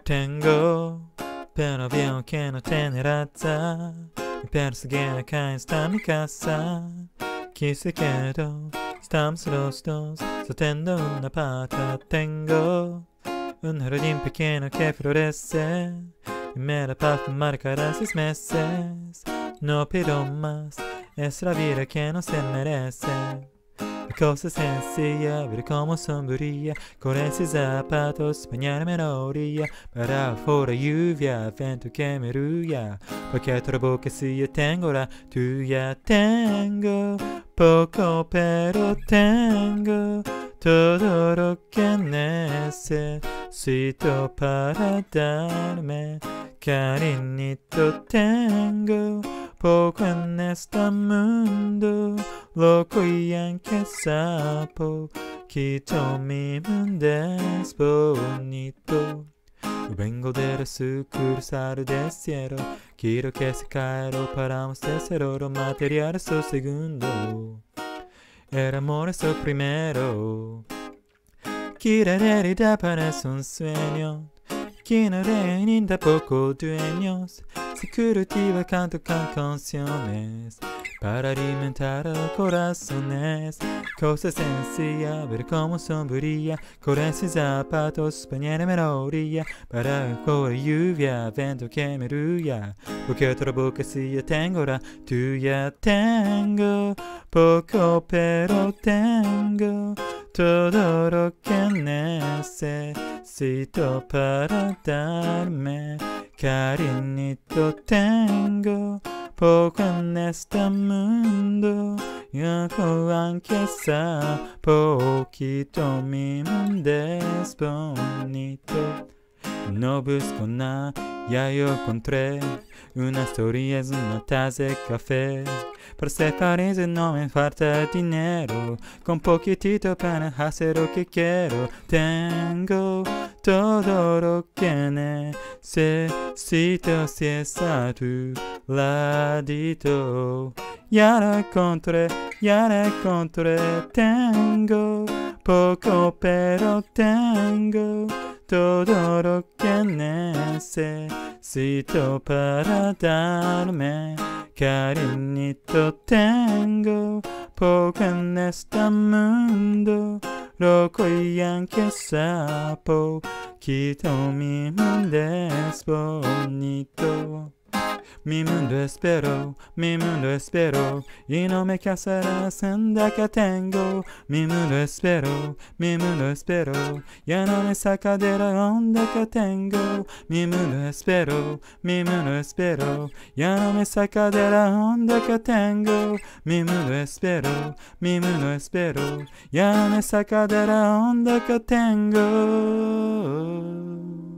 Tengo, pero veo que no tiene razza. Mi persigue acá está mi casa. Aquí se quedó, estamos los dos soltando una pata. Tengo un jardín pequeño que florece y me da para fumar cada 6 meses. No pido más, es la vida que no se merece. La cosa sencilla, ver cómo sonríe con esos zapatos, bañarme en la orilla para afuera lluvia, viento que me rulla, porque otra boca sí yo tengo la tuya. Tengo poco pero tengo todo lo que necesito para darme cariñito. Tengo poco en este mundo, loco y anche sapo, quito mi mundo es bonito. Vengo de la sucursal del cielo, quiero que se caiga para hacer oro material su segundo. El amor es el primero. Quiero realidad parece un sueño, quiero realidad poco dueños. Se cultiva canto con canciones para alimentar los corazones. Cosa sencilla, ver cómo sonríe con esos zapatos, bañarme en la orilla para la lluvia, viento que me rulla, porque otra boca sí yo tengo la tuya. Tengo poco pero tengo todo lo que necesito para darme cariñito. Tengo poco en este mundo, yo anche sapo, quito mi mundo es bonito. No busco nada, ya yo encontré una historia, es una taza de café. Para ser feliz no me falta dinero, con poquitito para hacer lo que quiero. Tengo todo lo que necesito si es a tu ladito. Ya lo encontré, ya lo encontré. Tengo poco pero tengo todo lo que necesito para darme cariñito. Tengo poco en este mundo, loco y anche sapo, quito mi mundo es bonito. Mi mundo espero, y no me casarás en la que tengo. Mi mundo espero, ya no me saca de la onda que tengo. Mi mundo espero, ya no me saca de la onda que tengo. Mi mundo espero, ya no me saca de la onda que tengo.